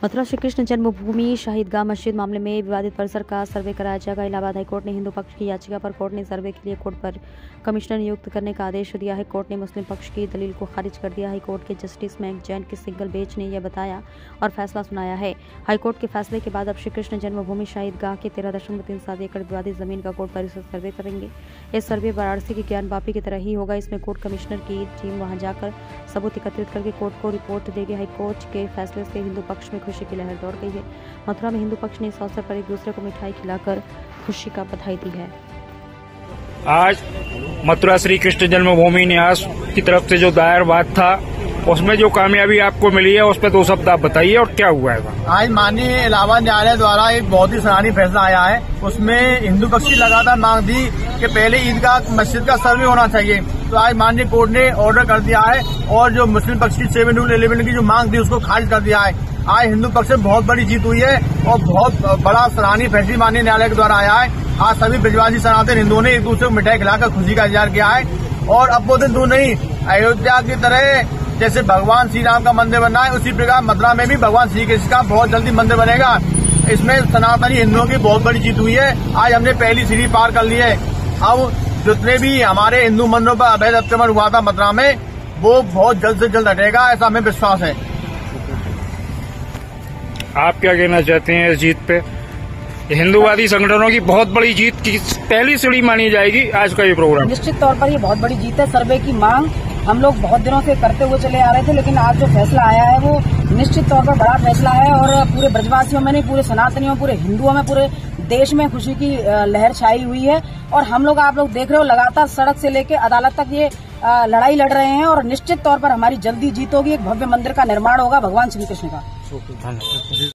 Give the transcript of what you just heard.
मथुरा श्री कृष्ण जन्मभूमि शहीदगाह मस्जिद मामले में विवादित परिसर का सर्वे कराया जाएगा। इलाहाबाद हाईकोर्ट ने हिंदू पक्ष की याचिका पर कोर्ट ने सर्वे के लिए कोर्ट पर कमिश्नर नियुक्त करने का आदेश दिया है। कोर्ट ने मुस्लिम पक्ष की दलील को खारिज कर दिया। हाईकोर्ट के जस्टिस मैंग जैन की सिंगल बेंच ने यह बताया और फैसला सुनाया है। हाईकोर्ट के फैसले के बाद अब श्री कृष्ण जन्मभूमि शहीदगाह के 13.37 एकड़ विवादित जमीन का कोर्ट परिसर सर्वे करेंगे। इस सर्वे वाराणसी के ज्ञान वापी की तरह ही होगा। इसमें कोर्ट कमिश्नर की टीम वहां जाकर सबूत एकत्रित करके कोर्ट को रिपोर्ट देगी। हाईकोर्ट के फैसले से हिंदू पक्ष में खुशी की लहर दौड़ गई है। मथुरा में हिंदू पक्ष ने इस अवसर पर एक दूसरे को मिठाई खिलाकर खुशी का बधाई दी है। आज मथुरा श्री कृष्ण जन्मभूमि न्यास की तरफ से जो दायर बात था उसमें जो कामयाबी आपको मिली है उस पर 2 शब्द आप बताइए और क्या हुआ है। आज माननीय इलाहाबाद न्यायालय द्वारा एक बहुत ही सराहनीय फैसला आया है। उसमें हिंदू पक्ष की लगातार मांग थी कि पहले ईदगाह मस्जिद का सर्वे होना चाहिए, तो आज माननीय कोर्ट ने ऑर्डर कर दिया है और जो मुस्लिम पक्ष की 7 रूल 11 की जो मांग थी उसको खारिज कर दिया है। आज हिंदू पक्ष में बहुत बड़ी जीत हुई है और बहुत बड़ा सराहनीय फैसला माननीय न्यायालय के द्वारा आया है। आज सभी ब्रजवासी सनातन हिंदुओं ने एक दूसरे को मिठाई खिलाकर खुशी का इजहार किया है। और अब वो दिन दूर नहीं, अयोध्या की तरह जैसे भगवान श्री राम का मंदिर बना है उसी प्रकार मथुरा में भी भगवान श्री कृष्ण का बहुत जल्दी मंदिर बनेगा। इसमें सनातनी हिंदुओं की बहुत बड़ी जीत हुई है। आज हमने पहली सीढ़ी पार कर ली है। अब जितने भी हमारे हिंदू मंदिरों पर अवैध अतिक्रमण हुआ था मथुरा में, वो बहुत जल्द से जल्द हटेगा, ऐसा हमें विश्वास है। आप क्या कहना चाहते हैं इस जीत पे? हिंदूवादी संगठनों की बहुत बड़ी जीत की पहली सीढ़ी मानी जाएगी आज का ये प्रोग्राम। निश्चित तौर पर ये बहुत बड़ी जीत है। सर्वे की मांग हम लोग बहुत दिनों से करते हुए चले आ रहे थे, लेकिन आज जो फैसला आया है वो निश्चित तौर पर बड़ा फैसला है और पूरे ब्रजवासियों में नहीं, पूरे सनातनियों, पूरे हिंदुओं में, पूरे देश में खुशी की लहर छाई हुई है। और हम लोग, आप लोग देख रहे हो, लगातार सड़क से लेकर अदालत तक ये लड़ाई लड़ रहे हैं और निश्चित तौर पर हमारी जल्दी जीत होगी। एक भव्य मंदिर का निर्माण होगा भगवान श्री कृष्ण का।